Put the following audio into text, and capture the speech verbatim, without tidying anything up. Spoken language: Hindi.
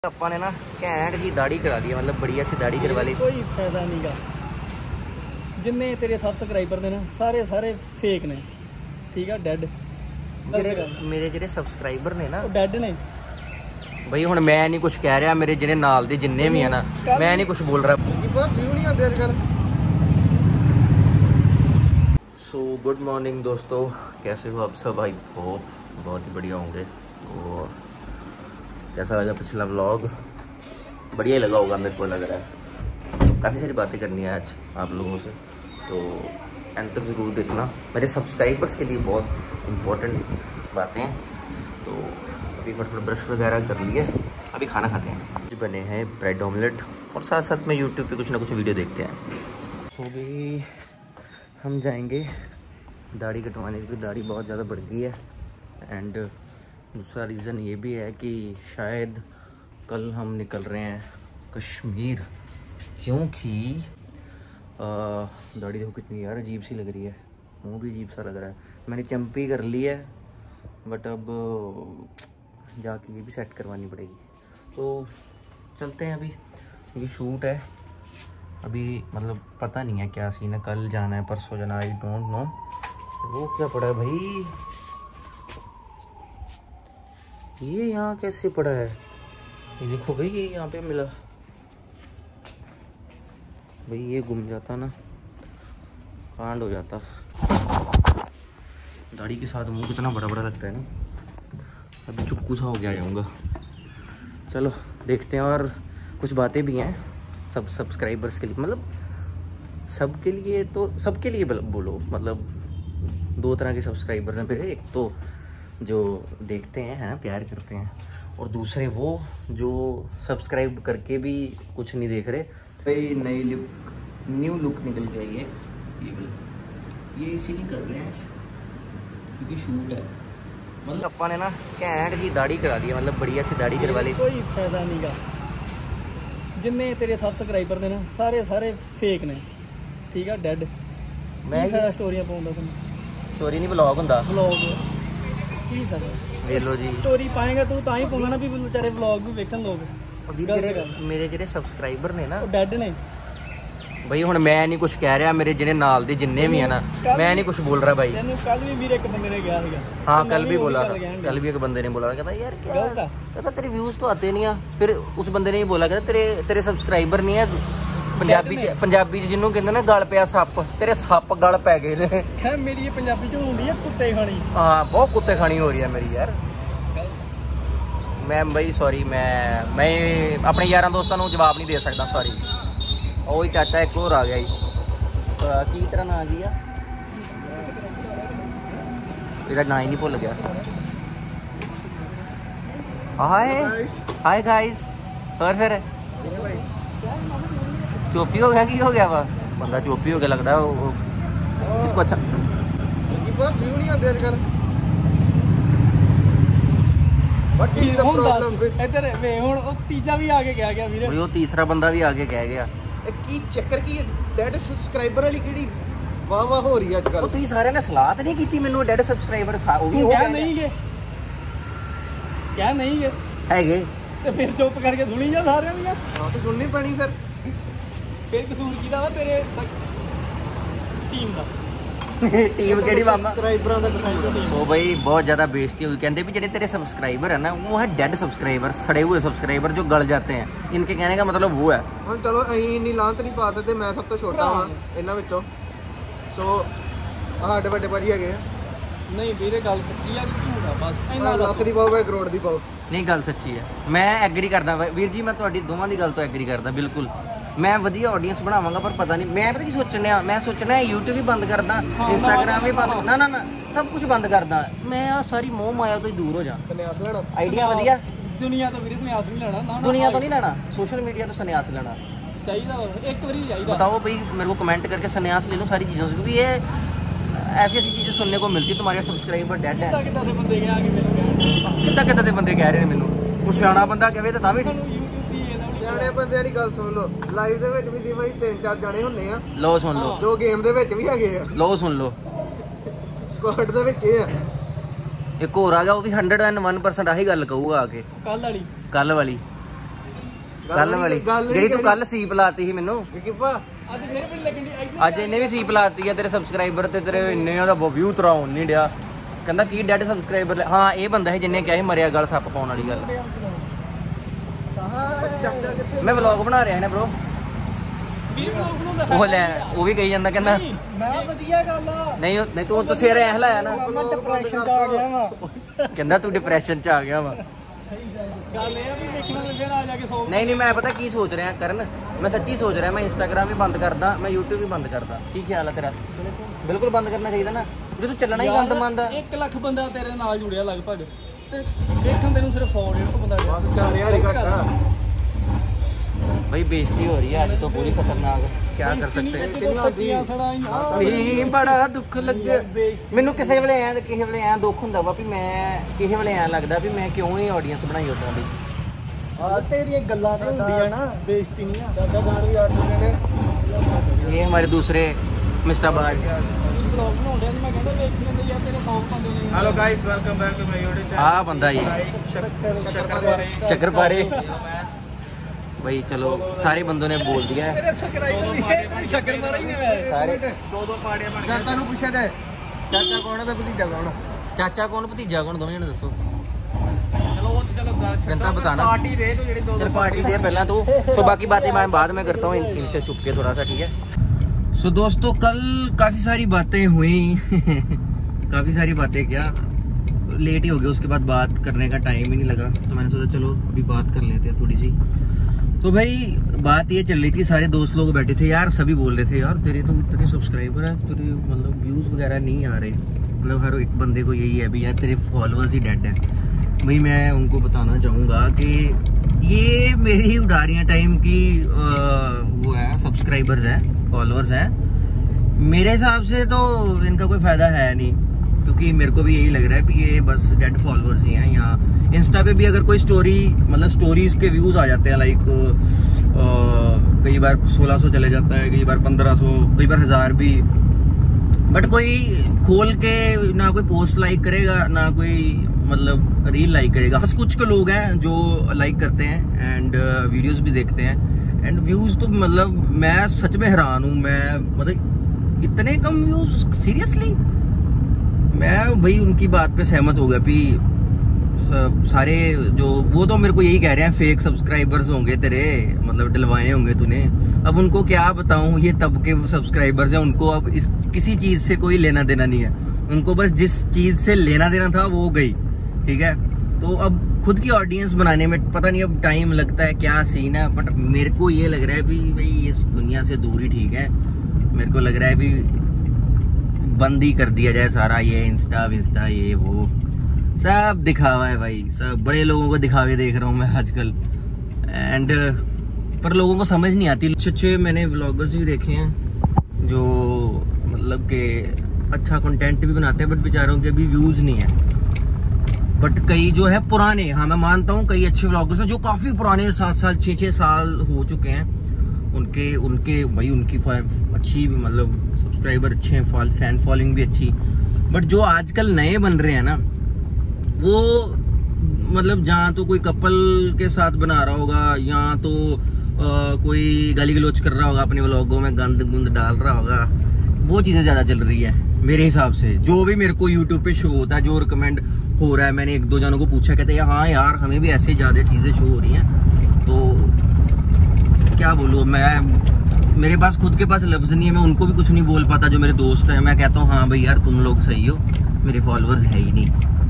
ਆਪਾਂ ਨੇ ਨਾ ਘੈਂਟ जी दाढ़ी करा ली है, मतलब बढ़िया सी दाढ़ी करवा ली। कोई फायदा नहीं गा। जिन्ने तेरे सबसक्राइबर ने ना सारे सारे फेक ने, ठीक है, डेड। ਜਿਹੜੇ ਮੇਰੇ ਜਿਹੜੇ ਸਬਸਕ੍ਰਾਈਬਰ ਨੇ ਨਾ ਉਹ ਡੈਡ ਨੇ ਬਈ। ਹੁਣ ਮੈਂ ਨਹੀਂ ਕੁਝ ਕਹਿ ਰਿਹਾ, ਮੇਰੇ ਜਿਹਨੇ ਨਾਲ ਦੇ ਜਿੰਨੇ ਵੀ ਆ ਨਾ, ਮੈਂ ਨਹੀਂ ਕੁਝ ਬੋਲ ਰਿਹਾ। ਵੀਊ ਨਹੀਂ ਆਉਂਦੇ ਅੱਜਕੱਲ। सो गुड मॉर्निंग दोस्तों, कैसे हो आप सब? आई होप बहुत ही बढ़िया होंगे। तो कैसा लगा पिछला व्लॉग? बढ़िया ही लगा होगा, मेरे को लग रहा है। काफ़ी सारी बातें करनी है आज आप लोगों से, तो एंड तक ज़रूर देखना। मेरे सब्सक्राइबर्स के लिए बहुत इम्पोर्टेंट बातें हैं। तो अभी फटफट ब्रश वगैरह कर लिए, अभी खाना खाते हैं। आज बने हैं ब्रेड ऑमलेट और साथ साथ में यूट्यूब पे कुछ ना कुछ वीडियो देखते हैं। तो भी हम जाएंगे दाढ़ी कटवाने, क्योंकि दाढ़ी बहुत ज़्यादा बढ़ गई है। एंड दूसरा रीज़न ये भी है कि शायद कल हम निकल रहे हैं कश्मीर, क्योंकि दाढ़ी देखो कितनी यार अजीब सी लग रही है, मुँह भी अजीब सा लग रहा है। मैंने चंपी कर ली है, बट अब जाके ये भी सेट करवानी पड़ेगी। तो चलते हैं, अभी ये शूट है, अभी मतलब पता नहीं है क्या सीन है, कल जाना है परसों जाना, आई डोंट नो। वो क्या पड़ा है भाई, ये यहाँ कैसे पड़ा है? ये देखो भाई, ये यहाँ पे मिला भाई, ये गुम जाता ना कांड हो जाता। दाढ़ी के साथ मुंह कितना बड़ा बड़ा लगता है ना, अभी चुप्पू सा हो गया जाऊँगा। चलो देखते हैं, और कुछ बातें भी हैं सब सब्सक्राइबर्स के लिए, मतलब सबके लिए, तो सबके लिए बोलो, मतलब दो तरह के सब्सक्राइबर्स हैं मेरे। एक तो जो देखते हैं, हैं प्यार करते हैं, और दूसरे वो जो सब्सक्राइब करके भी कुछ नहीं देख रहे। भाई नई लुक, न्यू लुक निकल गया ये ये ये इसीलिए कर रहे हैं क्योंकि शूट है। मतलब अपा ने ना घैंट जी दाढ़ी करा ली है, मतलब बढ़िया सी दाढ़ी करवा ली। कोई फायदा नहीं गा। जिन्ने तेरे सबसक्राइबर ने ना सारे सारे फेक ने, ठीक है, डेड। मैं स्टोरियां पाऊंगा, तुम स्टोरी नहीं ब्लॉग हुंदा, ब्लॉग की सर देख लो जी। स्टोरी पाएगा तू तां ही पाऊंगा ना, भी बेचारे व्लॉग भी वेखन लोग। मेरे ਜਿਹੜੇ ਸਬਸਕ੍ਰਾਈਬਰ ਨੇ ਨਾ ਉਹ ਡੈਡ ਨੇ ਬਈ। ਹੁਣ ਮੈਂ ਨਹੀਂ ਕੁਝ ਕਹਿ ਰਿਹਾ, ਮੇਰੇ ਜਿਹਨੇ ਨਾਲ ਦੇ ਜਿੰਨੇ ਵੀ ਆ ਨਾ, ਮੈਂ ਨਹੀਂ ਕੁਝ ਬੋਲ ਰਿਹਾ ਭਾई। ਤੈਨੂੰ ਕੱਲ ਵੀ ਵੀਰ ਇੱਕ ਬੰਦੇ ਨੇ ਕਿਹਾ ਸੀਗਾ। हाँ कल भी बोला था, कल भी एक बंदे ने बोला, कहता यार क्या कहता तेरे व्यूज तो आते नहीं आ। फिर उस बंदे ने ही बोला, कहता तेरे तेरे सब्सक्राइबर नहीं है। पंजाबी च पंजाबी च जिन्हों कहते ना गल पिया सप, तेरे सप गल पै गए ने। खैर मेरी ये पंजाबी च होंदी है कुत्ते खानी। हाँ बहुत कुत्ते खानी हो रही है मेरी यार। मैं भाई सॉरी, मैं मैं अपने यार दोस्तों को जवाब नहीं दे सकता, सॉरी। ਉਹ ਹੀ ਚਾਚਾ ਇੱਕ ਹੋਰ ਆ ਗਿਆ ਜੀ, ਕੀ ਤਰ੍ਹਾਂ ਨਾਂ ਜੀ ਆ ਇਹਦਾ, ਨਾਂ ਹੀ ਨਹੀਂ ਭੁੱਲ ਗਿਆ। ਹਾਏ ਹਾਏ गाइस, और फिर चोपी हो गया, की हो गया वा बंदा चोपी हो गया लगता है इसको। अच्छा व्यू नहीं आते आजकल। बाकी इधर वे हुन ओ तीजा भी आगे कह गया वीरे, वो तीसरा बंदा भी आगे कह गया। की चक्कर की डेड सब्सक्राइबर वाली किहड़ी वाह वाह हो रही है आजकल। ਤੁਸੀਂ ਸਾਰਿਆਂ ਨੇ ਸਲਾਹ ਤੇ ਨਹੀਂ ਕੀਤੀ ਮੈਨੂੰ ਡੈਡ ਸਬਸਕ੍ਰਾਈਬਰ ਉਹ ਵੀ ਹੋ ਗਿਆ ਨਹੀਂ ਗੇ, ਕਿਆ ਨਹੀਂ ਗੇ ਹੈਗੇ, ਤੇ ਫਿਰ ਚੁੱਪ ਕਰਕੇ ਸੁਣੀ ਜਾ ਸਾਰਿਆਂ ਦੀਆਂ। ਹਾਂ ਤੇ ਸੁਣਨੀ ਪੈਣੀ ਫਿਰ। ਫਿਰ ਕਸੂਰ ਕਿਹਦਾ ਵਾ? ਤੇਰੇ ਟੀਮ ਦਾ। ਟੀਮ ਕਿਹੜੀ ਮਾਮਾ? ਸਬਸਕ੍ਰਾਈਬਰਾਂ ਦਾ ਡਿਸਾਈਡਰ। ਸੋ ਬਈ ਬਹੁਤ ਜ਼ਿਆਦਾ ਬੇਇੱਜ਼ਤੀ हुई। कहते भी ਜਿਹੜੇ तेरे सब्सक्राइबर है ना वो है डेड सब्सक्राइबर, सड़े हुए सब्सक्राइबर जो गल जाते हैं। इनके कहने का मतलब वो है। ਹਾਂ ਚਲੋ ਅਸੀਂ ਇੰਨੀ ਲਾਂਤ ਨਹੀਂ ਪਾ ਸਕਦੇ, ਮੈਂ ਸਭ ਤੋਂ ਛੋਟਾ ਹਾਂ ਇਹਨਾਂ ਵਿੱਚੋਂ। ਸੋ ਸਾਡੇ ਵੱਡੇ ਭਾਜੀ ਹੈਗੇ ਆ। ਨਹੀਂ ਵੀਰੇ ਗੱਲ ਸੱਚੀ ਆ ਕਿ ਝੂਠ ਆ? ਬਸ ਇੰਨਾ ਲੱਖ ਦੀ ਪਾਓ ਜਾਂ ਕਰੋੜ ਦੀ ਪਾਓ। ਨਹੀਂ ਗੱਲ ਸੱਚੀ ਹੈ, ਮੈਂ ਐਗਰੀ ਕਰਦਾ ਵੀਰ ਜੀ, ਮੈਂ ਤੁਹਾਡੀ ਦੋਵਾਂ ਦੀ ਗੱਲ ਤੋਂ ਐਗਰੀ ਕਰਦਾ ਬਿਲਕੁਲ। ਮੈਂ ਵਧੀਆ ਆਡੀਅנס ਬਣਾਵਾਂਗਾ, ਪਰ ਪਤਾ ਨਹੀਂ ਮੈਂ ਪਤਾ ਕੀ ਸੋਚਣ ਡਿਆ, ਮੈਂ ਸੋਚਣ ਡਿਆ YouTube ਵੀ ਬੰਦ ਕਰਦਾ, ਇੰਸਟਾਗ੍ਰਾਮ ਵੀ ਬੰਦ, ਨਾ ਨਾ ਨਾ ਸਭ ਕੁਝ ਬੰਦ ਕਰਦਾ। ਮੈਂ ਆ ਸਾਰੀ ਮੋਹ ਮਾਇਆ ਤੋਂ ਹੀ ਦੂਰ ਹੋ ਜਾ। ਸੰਨਿਆਸ ਲੈਣਾ ਆਈਡੀਆ ਵਧੀਆ। ਦੁਨੀਆ ਤੋਂ ਵੀਰੇ ਸੰਨਿਆਸ ਨਹੀਂ ਲੈਣਾ, ਨਾ ਦੁਨੀਆ ਤੋਂ ਨਹੀਂ ਲੈਣਾ, सोशल मीडिया तो संन्यास लेना चाहिए। एक बार चाहिए। बताओ भाई मेरे को कमेंट करके संन्यास ले लूँ सारी चीज़ों से, क्योंकि ये ऐसी ऐसी चीज़ें सुनने को मिलती है। तुम्हारे सब्सक्राइबर डेड है, कितना कितना बंदे कह रहे हैं मैनू, वो सियाना बंदा कहे तो भी ਸਿਆਣੇ ਬੰਦਿਆਂ ਦੀ ਗੱਲ ਸੁਣ ਲਓ। ਲਾਈਵ ਦੇ ਵਿੱਚ ਵੀ ਦੀ ਭਾਈ ਤਿੰਨ ਚਾਰ ਜਾਣੇ ਹੁੰਨੇ ਆ। ਲਓ ਸੁਣ ਲਓ, ਦੋ ਗੇਮ ਦੇ ਵਿੱਚ ਵੀ ਹੈਗੇ ਆ। ਲਓ ਸੁਣ ਲਓ, ਸਕੁਆਡ ਦੇ ਵਿੱਚ ਇਹ ਆ। एक होर आ गया, वो भी हंड्रेड एंड वन परसेंट आही गल कहूगा आके। कल वाली कल वाली ਕੱਲ ਵਾਲੀ ਜਿਹੜੀ ਤੂੰ ਕੱਲ ਸੀਪ ਲਾਤੀ ਸੀ ਮੈਨੂੰ ਕਿਪਾ ਅੱਜ ਫੇਰ ਵੀ ਲੱਗਣ ਦੀ ਅੱਜ ਇਹਨੇ ਵੀ ਸੀਪ ਲਾਤੀ ਆ ਤੇਰੇ ਸਬਸਕ੍ਰਾਈਬਰ ਤੇ ਤੇਰੇ ਇੰਨੇ ਉਹਦਾ ਵਿਊ ਤਰਾ ਹੋਣ ਨਹੀਂ ਡਿਆ ਕਹਿੰਦਾ ਕੀ ਡੈਡ ਸਬਸਕ੍ਰਾਈਬਰ ਹਾਂ ਇਹ ਬੰਦਾ ਹੈ ਜਿੰਨੇ ਕਿਹਾ ਸੀ ਮਰਿਆ ਗਲ ਸੱਪ ਪਾਉਣ ਵਾਲੀ ਗੱਲ ਮੈਂ ਵਲੌਗ ਬਣਾ ਰਿਹਾ ਹਾਂ ਬ్రో ਉਹ ਲੈ ਉਹ ਵੀ ਕਹੀ ਜਾਂਦਾ ਕਹਿੰਦਾ ਮੈਂ ਵਧੀਆ ਗੱਲ ਆ ਨਹੀਂ ਨਹੀਂ ਤੂੰ ਤੁਸੀਂ ਇਹ ਰਹਿ ਲਾਇਆ ਨਾ ਮੈਂ ਡਿਪਰੈਸ਼ਨ ਚ ਆ ਗਿਆ ਵਾ ਕਹਿੰਦਾ ਤੂੰ ਡਿਪਰੈਸ਼ਨ ਚ ਆ ਗਿਆ ਵਾ ਗੱਲ ਇਹ ਆ ਵੀ ਵੇਖਣਾ ਲੱਗਣਾ ਆ ਜਾ ਕੇ ਸੌ ਨਹੀਂ ਨਹੀਂ ਮੈਂ ਪਤਾ ਕੀ ਸੋਚ ਰਿਹਾ ਕਰਨ ਮੈਂ ਸੱਚੀ ਸੋਚ ਰਿਹਾ ਮੈਂ ਇੰਸਟਾਗ੍ਰਾਮ ਵੀ ਬੰਦ ਕਰਦਾ ਮੈਂ YouTube ਵੀ ਬੰਦ ਕਰਦਾ ਕੀ ਖਿਆਲ ਆ ਤੇਰਾ ਬਿਲਕੁਲ ਬੰਦ ਕਰਨਾ ਚਾਹੀਦਾ ਨਾ ਜੇ ਤੂੰ ਚੱਲਣਾ ਹੀ ਬੰਦ ਮੰਨਦਾ ਇੱਕ ਲੱਖ ਬੰਦਾ ਤੇਰੇ ਨਾਲ ਜੁੜਿਆ ਲਗਭਗ ਤੇ ਵੇਖਣ ਤੈਨੂੰ ਸਿਰਫ ਸੌ ਡੇਢ ਸੌ ਬੰਦਾ ਬਸ ਚਾਰ ਹਜ਼ਾਰ ਹੀ ਘੱਟ ਆ भाई बेइज्जती हो रही है आज तो पूरी खतरनाक क्या कर सकते ਸੱਚੀਆਂ ਸੁਣਾਈਆਂ नहीं बड़ा दुख लग ਮੈਨੂੰ ਕਿਸੇ ਵੇਲੇ ਐਂ ਤੇ ਕਿਸੇ ਵੇਲੇ ਐਂ ਦੁੱਖ ਹੁੰਦਾ ਵਾ ਵੀ ਮੈਂ ਕਿਸੇ ਵੇਲੇ ਐਂ ਲੱਗਦਾ ਵੀ ਮੈਂ ਕਿਉਂ ਹੀ ਆਡੀਅנס ਬਣਾਈ ਉਦਾਂ ਦੀ ਆ ਤੇਰੀਆਂ ਗੱਲਾਂ ਤੇ ਹੁੰਦੀਆਂ ਨਾ ਬੇਇੱਜ਼ਤੀ ਨਹੀਂ ਆ ਦਾਦਾ ਗਾਣ ਵੀ ਆ ਚੁੱਕੇ ਨੇ ये हमारे दूसरे मिस्टर बार ਬਲੌਗ ਬਣਾਉਂਦੇ ਆ ਮੈਂ ਕਹਿੰਦਾ ਵੇਖ ਲੈਂਦੇ ਯਾਰ ਤੇਰੇ ਸੌ ਪਾਉਂਦੇ ਨੇ hello guys welcome back to my YouTube channel आ बंदा ही ਸ਼ੱਕਰਪਾਰੇ शक्करपारे भाई चलो सारे बंदों ने बोल दिया है ਤੇਰੇ ਸਬਸਕ੍ਰਾਈਬਰ ਸ਼ੱਕਰ ਮਾਰਾ ਹੀ ਨਹੀਂ सारे ਦੋ ਦੋ ਪਾਰਟੀਆਂ ਬਣ ਚਾਚਾ ਨੂੰ ਪੁੱਛਿਆ ਤੇ ਚਾਚਾ ਕੌਣ ਹੈ ਤੇ ਭਤੀਜਾ ਕੌਣ ਆ चाचा कौन भतीजा कौन दोवें जने दसो ਚਲੋ ਉਹ ਤੇ ਚਲੋ ਗੱਲ जनता बताना ਪਾਰਟੀ ਦੇ ਤੂੰ ਜਿਹੜੀ ਦੋ चल पार्टी दे पहला तो सो बाकी बातें मैं बाद में करता हूँ इन इनसे छुप के थोड़ा सा ठीक है सो दोस्तों कल काफ़ी सारी बातें हुई काफ़ी सारी बातें क्या लेट ही हो गया उसके बाद बात करने का टाइम ही नहीं लगा तो मैंने सोचा चलो अभी बात कर लेते हैं थोड़ी सी तो भाई बात ये चल रही थी सारे दोस्त लोग बैठे थे यार सभी बोल रहे थे यार तेरे तो इतने सब्सक्राइबर हैं तेरे मतलब व्यूज़ वगैरह नहीं आ रहे मतलब हर एक बंदे को यही है भी यार तेरे फॉलोअर्स ही डेड है भाई मैं उनको बताना चाहूँगा कि ये मेरी उड़ारियाँ टाइम की आ, वो है सब्सक्राइबर्स हैं फॉलोअर्स हैं मेरे हिसाब से तो इनका कोई फ़ायदा है नहीं क्योंकि मेरे को भी यही लग रहा है कि ये बस डेड फॉलोअर्स ही हैं यहाँ इंस्टा पे भी अगर कोई स्टोरी मतलब स्टोरीज के व्यूज़ आ जाते हैं लाइक कई बार सोलह सौ चले जाता है कई बार पंद्रह सौ कई बार हज़ार भी बट कोई खोल के ना कोई पोस्ट लाइक करेगा ना कोई मतलब रील लाइक करेगा बस कुछ के लोग हैं जो लाइक करते हैं एंड वीडियोस भी देखते हैं एंड व्यूज़ तो मतलब मैं सच में हैरान हूँ मैं मतलब इतने कम व्यूज़ सीरियसली मैं भाई उनकी बात पे सहमत हो गया कि सारे जो वो तो मेरे को यही कह रहे हैं फेक सब्सक्राइबर्स होंगे तेरे मतलब डलवाए होंगे तूने अब उनको क्या बताऊं ये तब के सब्सक्राइबर्स हैं उनको अब इस किसी चीज़ से कोई लेना देना नहीं है उनको बस जिस चीज़ से लेना देना था वो गई ठीक है तो अब खुद की ऑडियंस बनाने में पता नहीं अब टाइम लगता है क्या सीन है बट मेरे को ये लग रहा है भी भाई इस दुनिया से दूर ही ठीक है मेरे को लग रहा है भी बंद ही कर दिया जाए सारा ये इंस्टा विंस्टा ये वो सब दिखावा है भाई सब बड़े लोगों को दिखावे देख रहा हूँ मैं आजकल एंड पर लोगों को समझ नहीं आती अच्छे अच्छे मैंने व्लॉगर्स भी देखे हैं जो मतलब कि अच्छा कंटेंट भी बनाते हैं बट बेचारों के अभी व्यूज़ नहीं है बट कई जो है पुराने हाँ मैं मानता हूँ कई अच्छे व्लॉगर्स हैं जो काफ़ी पुराने सात साल छः छः साल हो चुके हैं उनके उनके भाई उनकी अच्छी मतलब सब्सक्राइबर अच्छे हैं फैन फॉलोइंग भी अच्छी बट जो आजकल नए बन रहे हैं ना वो मतलब जहाँ तो कोई कपल के साथ बना रहा होगा या तो आ, कोई गाली गलोच कर रहा होगा अपने व्लॉगों में गंद गुंद डाल रहा होगा वो चीज़ें ज़्यादा चल रही है मेरे हिसाब से जो भी मेरे को यूट्यूब पे शो होता है जो रिकमेंड हो रहा है मैंने एक दो जनों को पूछा कहते हैं हाँ यार हमें भी ऐसे ज़्यादा चीज़ें शो हो रही हैं तो क्या बोलूँ मैं मेरे पास खुद के पास लफ्ज़ नहीं है मैं उनको भी कुछ नहीं बोल पाता जो मेरे दोस्त हैं मैं कहता हूँ हाँ भाई यार तुम लोग सही हो मेरे फॉलोअर्स है ही नहीं